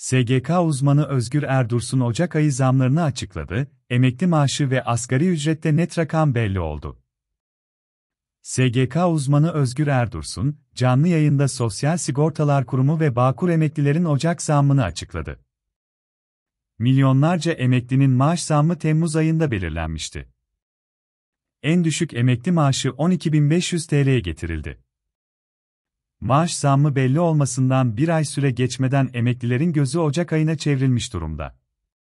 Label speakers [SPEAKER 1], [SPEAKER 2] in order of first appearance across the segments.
[SPEAKER 1] SGK uzmanı Özgür Erdursun Ocak ayı zamlarını açıkladı, emekli maaşı ve asgari ücrette net rakam belli oldu. SGK uzmanı Özgür Erdursun, canlı yayında Sosyal Sigortalar Kurumu ve Bağkur emeklilerin Ocak zammını açıkladı. Milyonlarca emeklinin maaş zammı Temmuz ayında belirlenmişti. En düşük emekli maaşı 12.500 TL'ye getirildi. Maaş zammı belli olmasından bir ay süre geçmeden emeklilerin gözü Ocak ayına çevrilmiş durumda.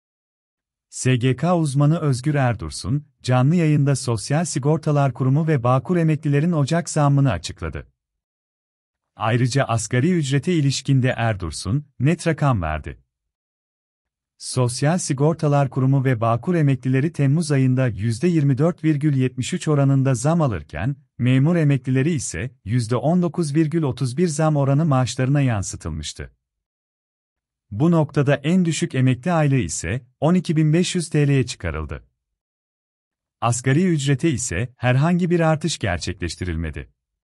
[SPEAKER 1] SGK uzmanı Özgür Erdursun, canlı yayında Sosyal Sigortalar Kurumu ve Bağkur emeklilerin Ocak zammını açıkladı. Ayrıca asgari ücrete ilişkin de Erdursun, net rakam verdi. Sosyal Sigortalar Kurumu ve Bağkur emeklileri Temmuz ayında %24,73 oranında zam alırken, memur emeklileri ise %19,31 zam oranı maaşlarına yansıtılmıştı. Bu noktada en düşük emekli aylığı ise 12.500 TL'ye çıkarıldı. Asgari ücrete ise herhangi bir artış gerçekleştirilmedi.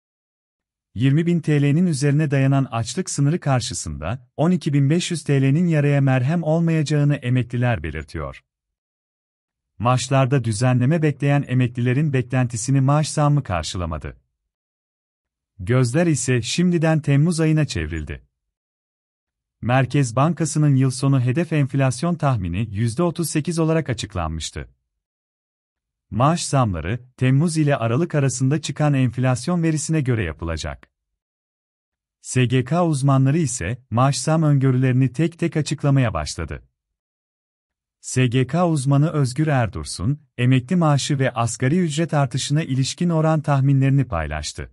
[SPEAKER 1] 20.000 TL'nin üzerine dayanan açlık sınırı karşısında 12.500 TL'nin yaraya merhem olmayacağını emekliler belirtiyor. Maaşlarda düzenleme bekleyen emeklilerin beklentisini maaş zammı karşılamadı. Gözler ise şimdiden Temmuz ayına çevrildi. Merkez Bankası'nın yıl sonu hedef enflasyon tahmini %38 olarak açıklanmıştı. Maaş zamları, Temmuz ile Aralık arasında çıkan enflasyon verisine göre yapılacak. SGK uzmanları ise maaş zam öngörülerini tek tek açıklamaya başladı. SGK uzmanı Özgür Erdursun, emekli maaşı ve asgari ücret artışına ilişkin oran tahminlerini paylaştı.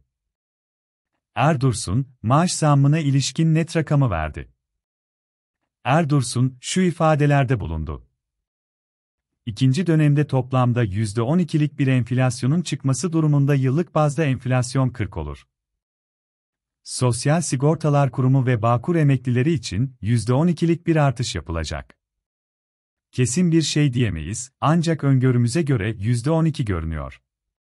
[SPEAKER 1] Erdursun, maaş zammına ilişkin net rakamı verdi. Erdursun, şu ifadelerde bulundu. İkinci dönemde toplamda %12'lik bir enflasyonun çıkması durumunda yıllık bazda enflasyon 40 olur. Sosyal Sigortalar Kurumu ve Bağkur emeklileri için %12'lik bir artış yapılacak. Kesin bir şey diyemeyiz, ancak öngörümüze göre %12 görünüyor.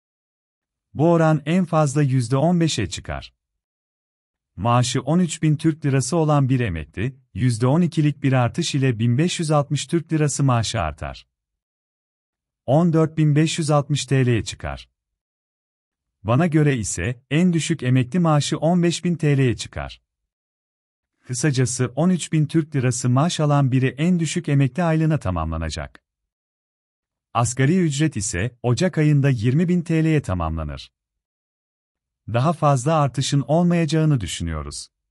[SPEAKER 1] Bu oran en fazla %15'e çıkar. Maaşı 13.000 Türk Lirası olan bir emekli, %12'lik bir artış ile 1.560 Türk Lirası maaşı artar. 14.560 TL'ye çıkar. Bana göre ise en düşük emekli maaşı 15.000 TL'ye çıkar. Kısacası 13.000 Türk Lirası maaş alan biri en düşük emekli aylığına tamamlanacak. Asgari ücret ise Ocak ayında 20.000 TL'ye tamamlanır. Daha fazla artışın olmayacağını düşünüyoruz.